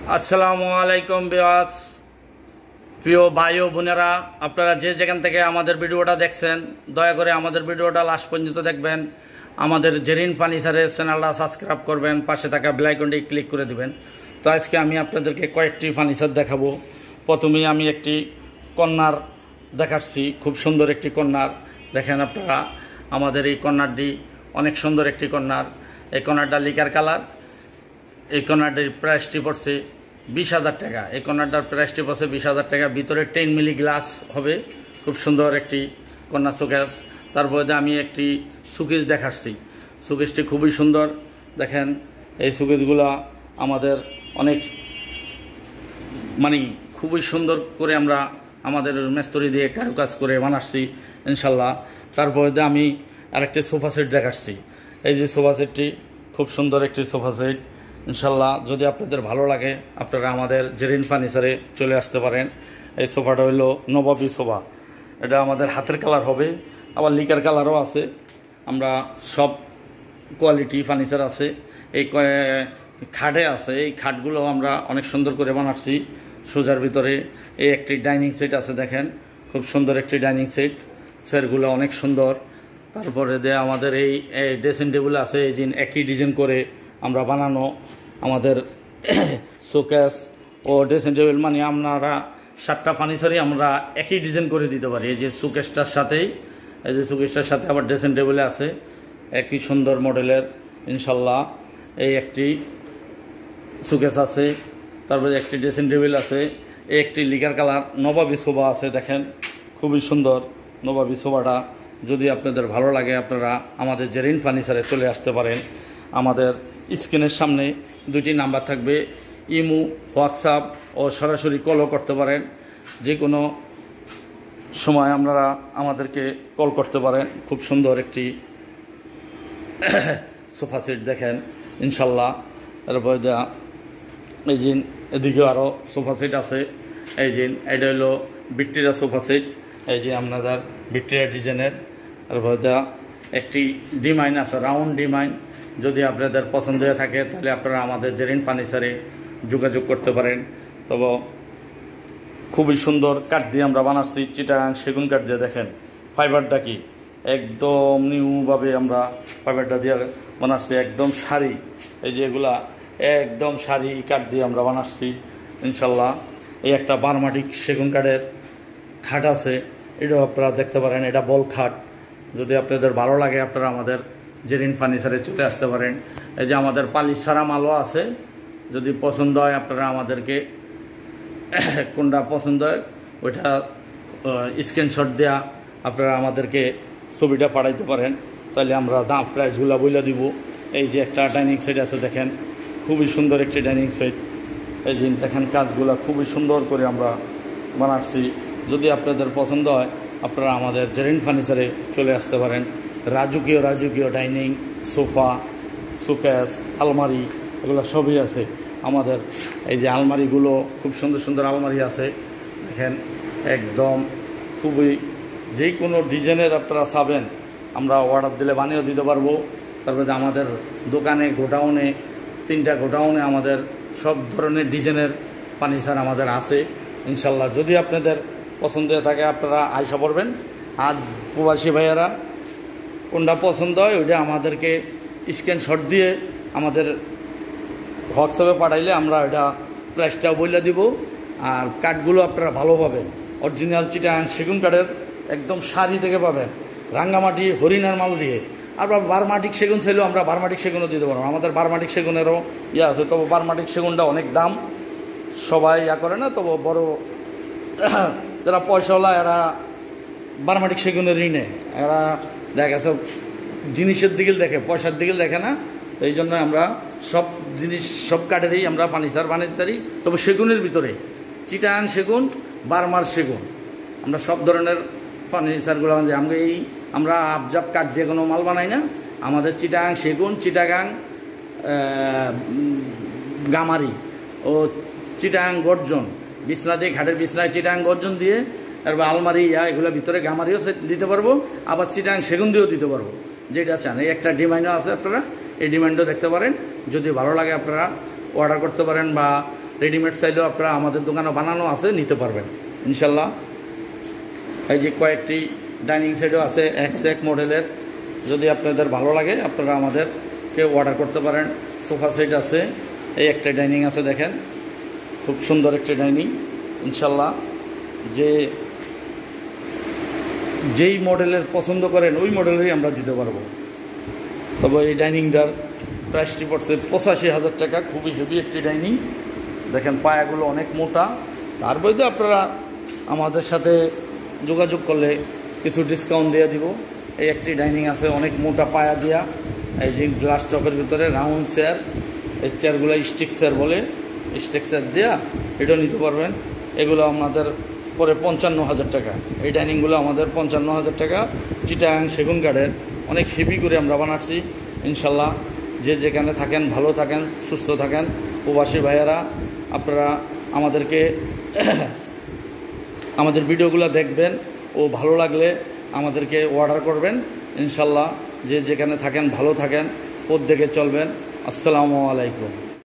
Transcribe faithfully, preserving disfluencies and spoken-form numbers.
আসসালামু আলাইকুম বিয়াস, প্রিয় ভাই ও বোনেরা, আপনারা যে যেখান থেকে আমাদের ভিডিওটা দেখছেন দয়া করে আমাদের ভিডিওটা লাস্ট পর্যন্ত দেখবেন। আমাদের জেরিন ফার্নিচারের চ্যানেলটা সাবস্ক্রাইব করবেন, পাশে থাকা বেল আইকনটি ক্লিক করে দিবেন। তো আজকে আমি আপনাদেরকে কয়েকটি ফার্নিচার দেখাবো। প্রথমেই আমি একটি কর্নার দেখাচ্ছি, খুব সুন্দর একটি কর্নার। দেখেন আপনারা, আমাদের এই কর্নারটি অনেক সুন্দর একটি কর্নার। এই কর্নারটা লিকার কালার। এই কর্নারটির প্রাইসটি পড়ছে বিশ হাজার টাকা। এই কর্নারটার প্রাইসটি পড়ছে বিশ হাজার টাকা। ভিতরে টেন মিলি গ্লাস হবে, খুব সুন্দর একটি কর্নার শোকেস। তারপরে আমি একটি শোকেস দেখাচ্ছি। শোকেসটি খুবই সুন্দর। দেখেন এই শোকেসগুলো আমাদের অনেক মানে খুবই সুন্দর করে আমরা আমাদের মিস্ত্রি দিয়ে কারুকাজ করে বানাচ্ছি ইনশাল্লাহ। তারপরে আমি আরেকটি সোফা সেট দেখাচ্ছি। এই যে সোফা সেটটি খুব সুন্দর একটি সোফা সেট ইনশাল্লাহ। যদি আপনাদের ভালো লাগে আপনারা আমাদের জেরিন ফার্নিচারে চলে আসতে পারেন। এই সোফাটা হইল নবাবী সোফা। এটা আমাদের হাতের কালার হবে, আবার লিকার কালারও আছে। আমরা সব কোয়ালিটি ফার্নিচার আছে। এই খাটে আছে, এই খাটগুলো আমরা অনেক সুন্দর করে বানাচ্ছি। সোজার ভিতরে এই একটি ডাইনিং সেট আছে, দেখেন খুব সুন্দর একটি ডাইনিং সেট। সেটগুলো অনেক সুন্দর। তারপরে যে আমাদের এই ড্রেসিং টেবিল আছে, এই যে একই ডিজাইন করে আমরা বানানো আমাদের শোকেস ও ড্রেসিং টেবিল, মানে আপনারা সাতটা ফার্নিচারই আমরা একই ডিজাইন করে দিতে পারি। এই যে শোকেসটার সাথেই, এই যে শোকেসটার সাথে আবার ড্রেসিং টেবিলে আছে একই সুন্দর মডেলের ইনশাল্লাহ। এই একটি শোকেস আছে, তারপরে একটি ড্রেসিং টেবিল আছে, এই একটি লিকার কালার নবাবী সোফা আছে। দেখেন খুবই সুন্দর নবাবী সোফাটা। যদি আপনাদের ভালো লাগে আপনারা আমাদের জেরিন ফার্নিচারে চলে আসতে পারেন। আমাদের স্ক্রিনের সামনে দুইটি নাম্বার থাকবে, ইমো, হোয়াটসঅ্যাপ ও সরাসরি কলও করতে পারেন। যে কোনো সময় আপনারা আমাদেরকে কল করতে পারেন। খুব সুন্দর একটি সোফা সেট দেখেন ইনশাল্লাহ। তারপরে যা এই যে এদিকেও আরও সোফা সেট আছে। এই যে এটা হলো ভিক্টোরিয়া সোফা সেট, এই যে আপনাদের ভিক্টোরিয়া ডিজাইনের। তারপরে যা একটি ডিমাইন আছে, রাউন্ড ডিমাইন। যদি আপনাদের পছন্দ হয়ে থাকে তাহলে আপনারা আমাদের জেরিন ফার্নিচারে যোগাযোগ করতে পারেন। তবে খুবই সুন্দর কাঠ দিয়ে আমরা বানাচ্ছি, চিটাগাং সেগুন কাঠ দিয়ে। দেখেন ফাইবারটা কি একদম নিউভাবে আমরা ফাইবারটা দিয়ে বানাচ্ছি, একদম সারি। এই যে এগুলা একদম সারি কাঠ দিয়ে আমরা বানাচ্ছি ইনশাল্লাহ। এই একটা বার্মাটিক সেগুন কাঠের খাট আছে, এটাও আপনারা দেখতে পারেন। এটা বল খাট। যদি আপনাদের ভালো লাগে আপনারা আমাদের জেরিন ফার্নিচারে চলে আসতে পারেন। এই যে আমাদের পালিশ ছাড়া মালও আছে, যদি পছন্দ হয় আপনারা আমাদেরকে কোনটা পছন্দ হয় ওইটা স্ক্রিনশট দেওয়া আপনারা আমাদেরকে ছবিটা পাঠাইতে পারেন, তাহলে আমরা দাম প্রাইসগুলো বলে দিব। এই যে একটা ডাইনিং সেট আছে, দেখেন খুবই সুন্দর একটি ডাইনিং সেট। এই যে দেখেন কাজগুলো খুবই সুন্দর করে আমরা বানাচ্ছি। যদি আপনাদের পছন্দ হয় আপনারা আমাদের জেরিন ফার্নিচারে চলে আসতে পারেন। রাজকীয় রাজকীয় ডাইনিং, সোফা, শোকেস, আলমারি এগুলো সবই আছে আমাদের। এই যে আলমারিগুলো খুব সুন্দর সুন্দর আলমারি আছে, দেখেন একদম খুবই যে কোনো ডিজাইনের আপনারা চাবেন আমরা অর্ডার দিলে বানিয়েও দিতে পারবো। তারপরে আমাদের দোকানে গোডাউনে তিনটা গোডাউনে আমাদের সব ধরনের ডিজাইনের ফার্নিচার আমাদের আছে ইনশাল্লাহ। যদি আপনাদের পছন্দ হয়ে থাকে আপনারা আইসা পড়বেন। আর প্রবাসী ভাইয়েরা কোনটা পছন্দ হয় ওইটা আমাদেরকে স্ক্রিনশট দিয়ে আমাদের হোয়াটসঅ্যাপে পাঠাইলে আমরা ওইটা প্রাইসটাও বলে দিব। আর কাঠগুলো আপনারা ভালো পাবেন, অরিজিনাল চিটাগাং সেগুন কাঠের একদম সারি থেকে পাবেন, রাঙ্গামাটি হরিণার মাল দিয়ে। আর বারমাটিক সেগুন চাইলেও আমরা বারমাটিক সেগুনও দিতে পারবো। আমাদের বারমাটিক সেগুনেরও ইয়ে আছে, তবে বারমাটিক সেগুনটা অনেক দাম, সবাই ইয়া করে না। তবে বড় যারা পয়সাওয়ালা এরা বারমাটিক সেগুনের ঋণে, এরা দেখা গেছে জিনিসের দিকে দেখে, পয়সার দিকে দেখে না। এই জন্য আমরা সব জিনিস সব কাঠেরই আমরা ফার্নিচার বানাতে পারি। তবে সেগুনের ভিতরে চিটাগাং সেগুন, বার্মার সেগুন, আমরা সব ধরনের ফার্নিচারগুলো যে আমরা এই আমরা আবজাব কাঠ দিয়ে কোনো মাল বানাই না। আমাদের চিটাগাং সেগুন, চিটাগাং গামারি ও চিটাগাং গর্জন, বিছনা দিয়ে ঘাটের বিছনায় চিটাগাং গর্জন দিয়ে, তারপর আলমারি ইয়া এগুলো ভিতরে গামারিও দিতে পারবো, আবার চিটাগাং সেগুন দিয়েও দিতে পারবো, যেটা চান। এই একটা ডিমাইনও আছে, আপনারা এই ডিমাইনটাও দেখতে পারেন। যদি ভালো লাগে আপনারা অর্ডার করতে পারেন বা রেডিমেড চাইলেও আপনারা আমাদের দোকানে বানানো আছে, নিতে পারবেন ইনশাল্লাহ। এই যে কয়েকটি ডাইনিং সেটও আছে এক্স এক মডেলের, যদি আপনাদের ভালো লাগে আপনারা আমাদেরকে অর্ডার করতে পারেন। সোফা সেট আছে, এই একটা ডাইনিং আছে দেখেন, খুব সুন্দর একটা ডাইনিং ইনশাল্লাহ। যে যেই মডেলের পছন্দ করেন ওই মডেলেরই আমরা দিতে পারবো। তবে এই ডাইনিংটার প্রাইসটি পড়ছে পঁচাশি হাজার টাকা, খুবই হেভি একটি ডাইনিং। দেখেন পায়াগুলো অনেক মোটা, তার বইতে আপনারা আমাদের সাথে যোগাযোগ করলে কিছু ডিসকাউন্ট দিয়ে দিব। এই একটি ডাইনিং আছে অনেক মোটা পায়া দিয়া, এই যে গ্লাস টপের ভিতরে রাউন্ড চেয়ার, এই চেয়ারগুলো স্টিক চেয়ার বলে, স্টিক চেয়ার দেওয়া, এটাও নিতে পারবেন। এগুলো আমাদের পরে পঞ্চান্ন হাজার টাকা। এই ডাইনিংগুলো আমাদের পঞ্চান্ন হাজার টাকা, চিটাগাং সেগুন কাঠের, অনেক হেভি করে আমরা বানাচ্ছি ইনশাল্লাহ। যে যেখানে থাকেন ভালো থাকেন, সুস্থ থাকেন। প্রবাসী ভাইয়েরা আপনারা আমাদেরকে আমাদের ভিডিওগুলো দেখবেন ও ভালো লাগলে আমাদেরকে অর্ডার করবেন ইনশাল্লাহ। যে যেখানে থাকেন ভালো থাকেন, পথ দেখে চলবেন। আসসালামু আলাইকুম।